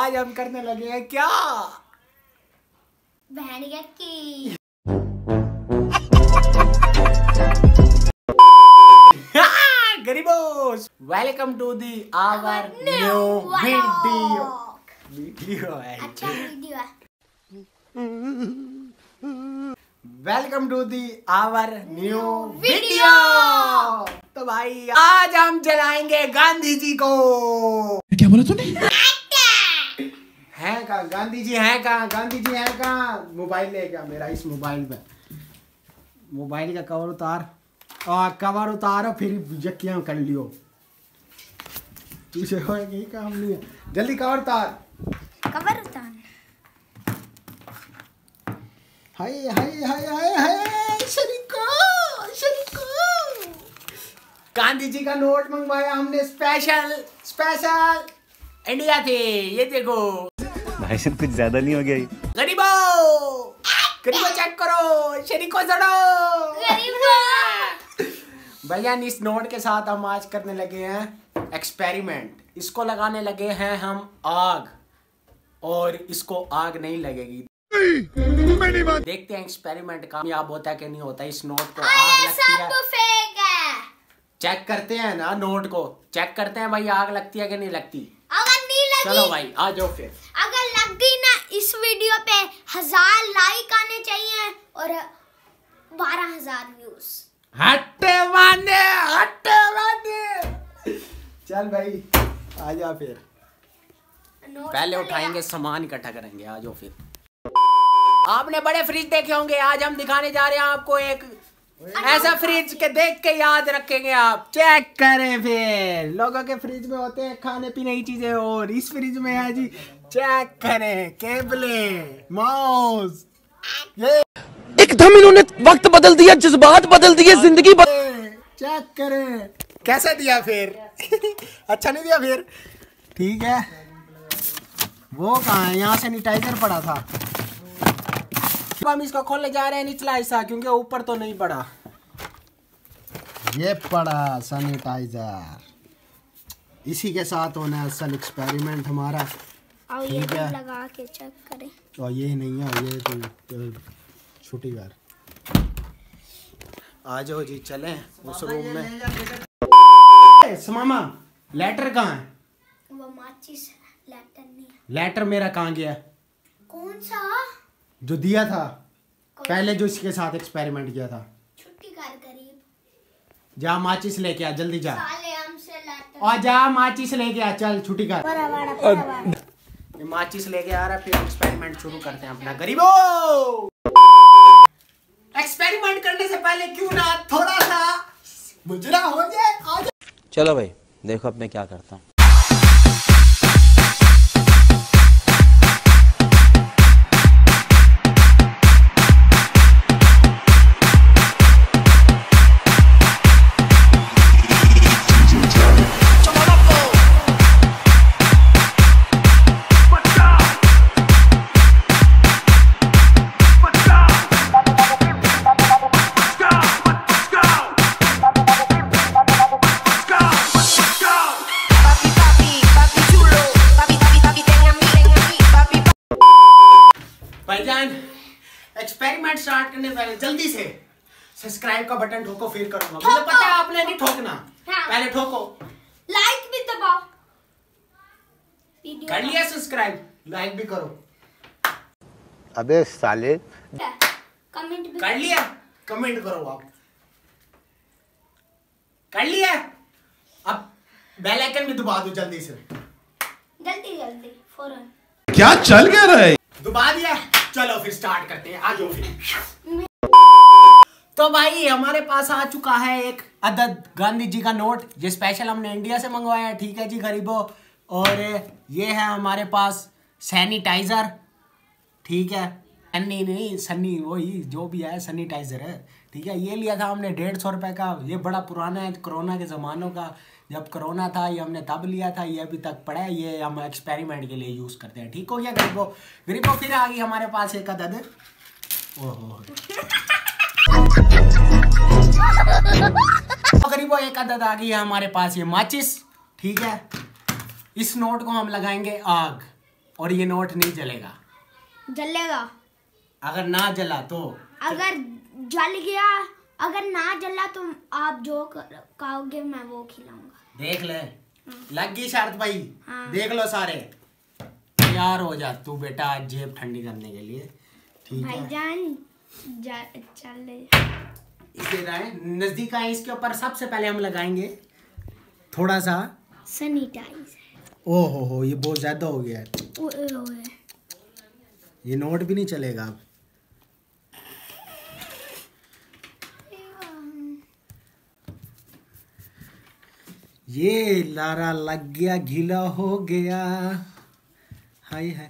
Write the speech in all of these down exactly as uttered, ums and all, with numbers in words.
आज हम करने लगे हैं क्या? भेड़िया की गरीबोस, welcome to the our new video video है अच्छा वीडियो है। Welcome to the our new video. तो भाई आज हम जलाएंगे गांधी जी को। क्या बोला तूने? है कहाँ गांधी जी? है कहाँ गांधी जी? है कहाँ? मोबाइल ले क्या मेरा? इस मोबाइल में मोबाइल का कवर उतार और कवर उतारो फिर यकियां कर लियो। तुझे यही काम नहीं है, जल्दी कवर उतार। कवर उतार। हाय हाय हाय हाय हाय शरीको शरीको, गांधी जी का नोट मंगवाया हमने स्पेशल स्पेशल इंडिया थे। ये देखो भाई साहब कुछ ज्यादा नहीं हो गया ये? गरीबो गरीबो चेक करो, शरीको जड़ो गरीबो। भैया इस नोट के साथ हम आज करने लगे हैं एक्सपेरिमेंट। इसको लगाने लगे हैं हम आग, और इसको आग नहीं लगेगी। देखते हैं एक्सपेरिमेंट कामयाब होता है कि नहीं होता। इस नोट को आग लगती है, तो फेक है। चेक करते हैं ना, नोट को चेक करते हैं भाई आग लगती है कि नहीं लगती। अगर नहीं लगी, चलो भाई आ जाओ फिर। अगर लग गई ना, इस वीडियो पे हजार लाइक आने चाहिए और बारह हजार व्यूज। हट्टे माने हट्टे माने। चल भाई आ जा फिर। पहले उठाएंगे सामान इकट्ठा करेंगे, आ जाओ फिर। आपने बड़े फ्रिज देखे होंगे, आज हम दिखाने जा रहे हैं आपको एक ऐसा फ्रिज के देख के याद रखेंगे आप। चेक करें फिर, लोगों के फ्रिज में होते हैं खाने पीने की चीजें और इस फ्रिज में है जी, चेक करें केबले माउस। ये एकदम इन्होंने वक्त बदल दिया, जज्बात बदल दिए, जिंदगी बदल। चेक करें कैसा दिया फिर। अच्छा नहीं दिया फिर? ठीक है। वो कहाँ है? यहाँ सैनिटाइजर पड़ा था। हम इसको खोलने जा रहे हैं निचला हिस्सा, क्योंकि ऊपर तो नहीं पड़ा। ये पड़ा सैनिटाइजर, इसी के साथ होना है असल एक्सपेरिमेंट हमारा। और ये भी लगा के चेक करें। और ये नहीं है, ये तो छुट्टी कर। आ जाओ जी, चलें उस रूम में। मामा लेटर कहाँ है? वो माचिस लेटर नहीं है। लेटर मेरा कहाँ गया? कौन सा? जो दिया था पहले, जो इसके साथ एक्सपेरिमेंट किया था। छुट्टी कर गरीब। जा माचिस लेके आ, जल्दी जा। साले हमसे लेटर। और जा माचिस लेके आ, चल छुट्टी कर। बड़ा बड़ा बड़ा बड़ा। ये माचिस लेके आ रहा, फिर एक्सपेरिमेंट शुरू करते हैं अपना। गरीबो एक्सपेरिमेंट करने से पहले क्यों ना थोड़ा सा मुजरा हो जाए। चलो भाई देखो अब मैं क्या करता हूँ। भाईजान एक्सपेरिमेंट स्टार्ट करने से पहले जल्दी से सब्सक्राइब का बटन ठोको, फिर करूंगा। मुझे पता है आपने नहीं ठोकना। हाँ। पहले ठोको। लाइक भी दबाओ। वीडियो कर लिया सब्सक्राइब, लाइक भी करो। अबे साले। कमेंट भी कर लिया, कमेंट करो आप। कर लिया, अब बेल आइकन भी दबा दो जल्दी से। जल्दी जल्दी फौरन। क्या चल क्या रहा है? दबा दिया। चलो फिर स्टार्ट करते हैं, आ जाओ फिर। तो भाई हमारे पास आ चुका है एक अदद गांधी जी का नोट। ये स्पेशल हमने इंडिया से मंगवाया है, ठीक है जी गरीबों। और ये है हमारे पास सैनिटाइजर, ठीक है। सन्नी नहीं सन्नी, वही जो भी है सैनिटाइजर है, ठीक है। ये लिया था हमने डेढ़ सौ रुपये का। ये बड़ा पुराना है, कोरोना के ज़मानों का। जब कोरोना था ये हमने तब लिया था, ये अभी तक पड़ा है। ये हम एक्सपेरिमेंट के लिए यूज़ करते हैं, ठीक हो गया गरीबों। गरीबों फिर आ गई हमारे पास एक अदद। ओहो गरीबों एक अदद आ गई है हमारे पास ये माचिस, ठीक है। इस नोट को हम लगाएंगे आग, और ये नोट नहीं जलेगा। जलेगा। अगर ना जला तो? अगर जल गया, अगर ना जला तो आप जो कहोगे मैं वो खिलाऊंगा। देख ले, लग गई शर्त भाई। हाँ। देख लो सारे, तैयार हो जा तू बेटा आज जेब ठंडी करने के लिए, ठीक है भाईजान? चल इसे नजदीक आए, इसके ऊपर सबसे पहले हम लगाएंगे थोड़ा सा सैनिटाइजर। ओ हो हो, ये बहुत ज्यादा हो गया है, ओए ओए, ये नोट भी नहीं चलेगा अब। ये लारा लग गया, गीला हो गया, हाय हाय।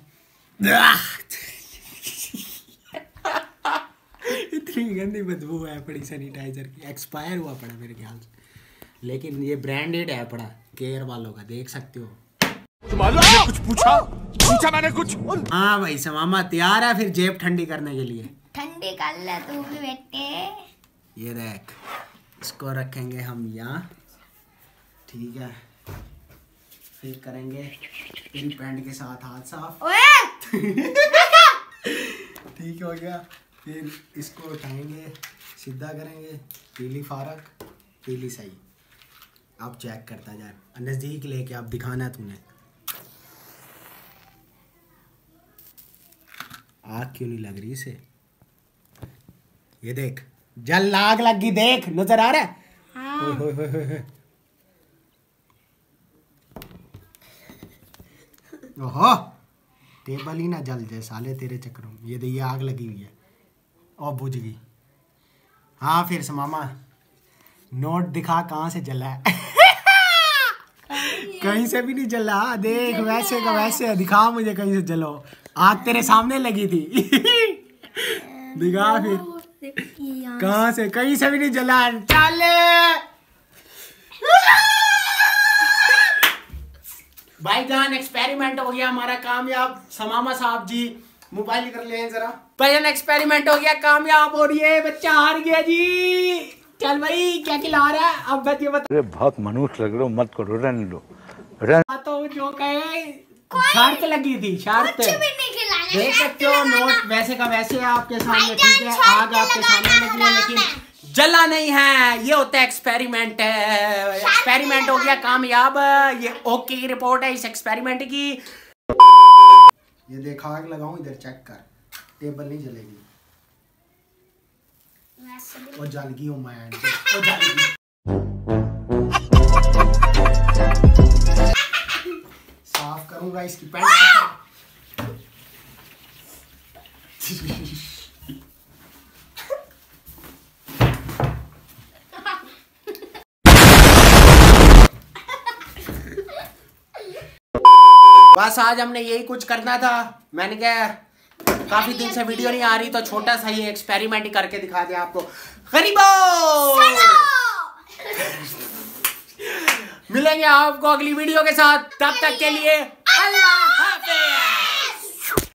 इतनी गंदी बदबू है पड़ी सैनिटाइजर की, एक्सपायर हुआ पड़ा मेरे ख्याल से, लेकिन ये ब्रांडेड है पड़ा, केयर वालों का, देख सकते हो। मैंने कुछ पूछा पूछा मैंने कुछ। हाँ भाई समामा तैयार है फिर जेब ठंडी करने के लिए। ठंडी कर ले तू भी बेटे। ये देख, इसको रखेंगे हम यहाँ, ठीक है, फिर करेंगे इन पैंट के साथ हाथ साफ। ओए ठीक हो गया, फिर इसको उठाएंगे, सीधा करेंगे, पीली फारक पीली सही। अब चेक करता जाए, नजदीक लेके अब दिखाना है तूने। आग क्यों नहीं लग रही इसे? ये देख, जल आग लगी, देख नजर आ रहा है? हाँ। ओए होए होए होए। ओहो, टेबल ही ना जल जाए साले तेरे चक्करों में। ये देखिए आग लगी हुई है और बुझ गई। हाँ फिर समामा नोट दिखा कहाँ से जला है। कहीं से भी नहीं जला, देख वैसे का वैसे, दिखा मुझे कहीं से जलो, आग तेरे सामने लगी थी। दिखा फिर कहाँ से, कहीं से भी नहीं जला। चले भाईजान, एक्सपेरिमेंट हो गया हमारा कामयाब। समामा साहब जी मोबाइल कर ले जरा। भाईजान एक्सपेरिमेंट हो गया कामयाब और ये बच्चा हार गया जी। चल भाई क्या खिला रहा है अब बच्चे बता। अरे बहुत मनुष्य लग रहे हो, मत करो, रहने दो। रहने तो जो कहे शर्त लगी थी, शर्त कुछ भी नहीं खिलाना। देख सकते हो, नोट वैसे का वैसे आपके सामने, ठीक है, आग आपके सामने लगी है लेकिन जला नहीं है। ये होता है एक्सपेरिमेंट। एक्सपेरिमेंट हो गया कामयाब। ये ओके की रिपोर्ट है इस एक्सपेरिमेंट की। ये देखा, आग लगाऊं इधर, चेक कर, टेबल नहीं जलेगी। और जल गई हो मैं, और जल गई। साफ करूंगा इसकी पैंट। बस आज हमने यही कुछ करना था। मैंने क्या, काफी दिन से वीडियो नहीं आ रही तो छोटा सा ये एक्सपेरिमेंट ही करके दिखा दिया आपको। गरीबो मिलेंगे आपको अगली वीडियो के साथ, तब तक के लिए अल्लाह।